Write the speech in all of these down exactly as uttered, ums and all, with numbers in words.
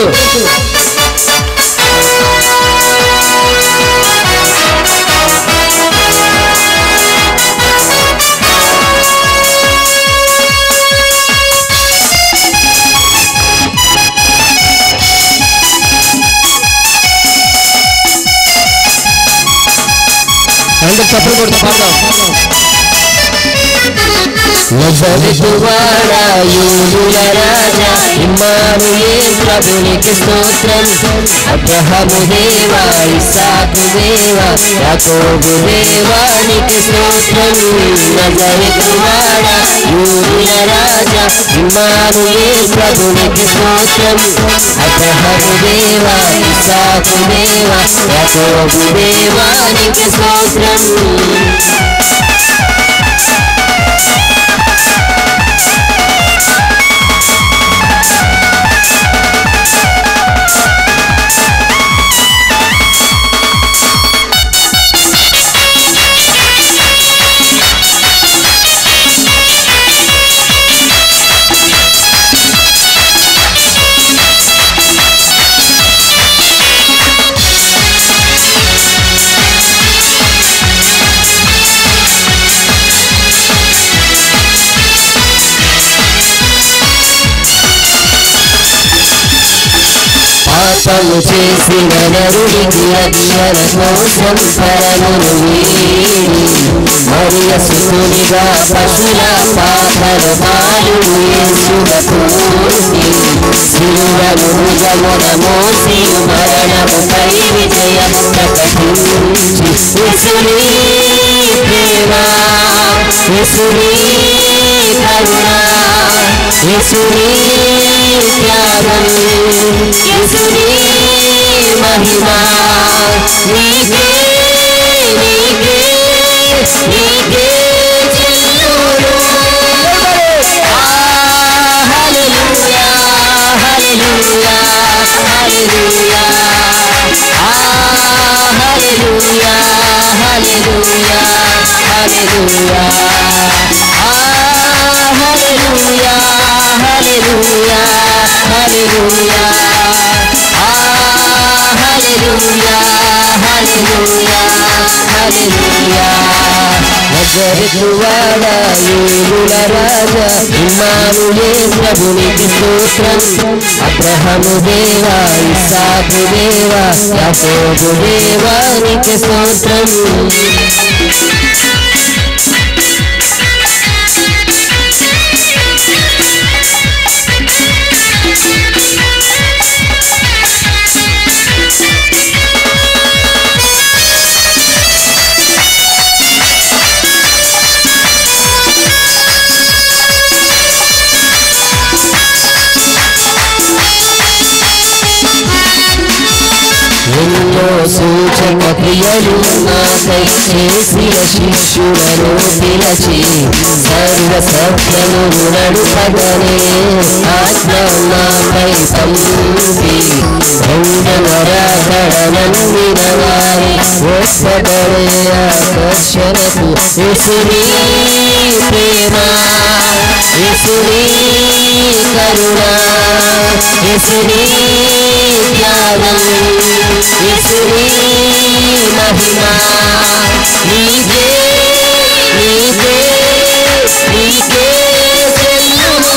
కొట్టు. అందరూ చప్పట్లు కొడుతూ పాడదాం. నజరేతువాడా యూదుల రాజా ఇమ్మానుయేల్ ప్రభునికి స్తోత్రం. అబ్రహాము దేవా ఇస్సాకు దేవా యాకోబు దేవానికి స్తోత్రం. నజరేతువాడా యూదుల రాజా ఇమ్మానుయేల్ ప్రభునికి స్తోత్రం. అబ్రహాము దేవా ఇస్సాకు దేవా యాకోబు దేవానికి స్తోత్రం. పాపము చేసిన నరుడికి రక్షణ కోసం పరమును వీడి మరియ సుతునిగా పశుల పాపల బాలుడు యేసునకు శిలువను భుజమున మోసి మరణముపై విజయం ప్రకటించి యేసుని ప్రేమ యేసుని కరుణ యేసుని త్యాగం యేసుని మహిమా నీకే నీకే నీకే చెల్లును. హల్లెలూయా హల్లెలూయా హల్లెలూయా హల్లెలూయా హల్లెలూయా హల్లెలూయా హల్లెలూయా హల్లెలూయా హల్లెలూయా హల్లెలూయా హల్లెలూయా హల్లెలూయా. నజరేతువాడా యూదుల రాజా ఇమ్మానుయేల్ ప్రభునికి స్తోత్రం. అబ్రహాము దేవా ఇస్సాకు దేవా యాకోబు దేవానికి స్తోత్రం. ఎన్నో సూచక క్రియలు నాకై చేసిన శిష్యులను పిలచి సర్వ సత్యమును నడుపగనే ఆత్మ నాపై పంపి నమ్మిన వారి ఒక్కబడే ఆకర్షణకు యేసుని ప్రేమ యేసుని కరుణ యేసుని త్యాగం యేసుని మహిమా నీకే నీకే నీకే చెల్లును.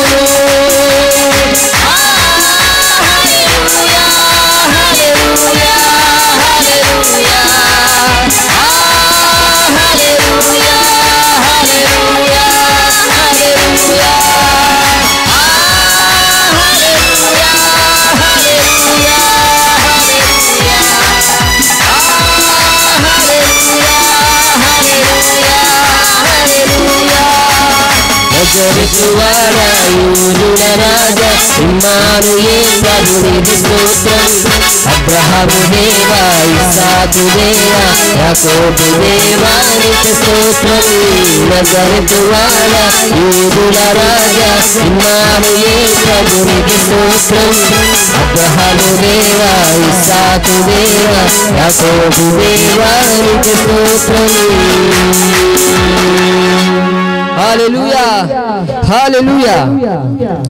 హల్లెలూయా హల్లెలూయా హల్లెలూయా హల్లెలూయా హల్లెలూయా హల్లెలూయా నజరేతువాడా యూదుల రాజా ఇమ్మానుయేల్ ప్రభునికి స్తోత్రం. అబ్రహాము దేవా ఇస్సాకు దేవా యాకోబు దేవానికి స్తోత్రం. నజరేతువాడా యూదుల రాజా ఇమ్మానుయేల్ ప్రభునికి స్తోత్రం. అబ్రహాము దేవా ఇస్సాకు దేవా యాకోబు దేవానికి స్తోత్రం. హల్లెలూయా హల్లెలూయా.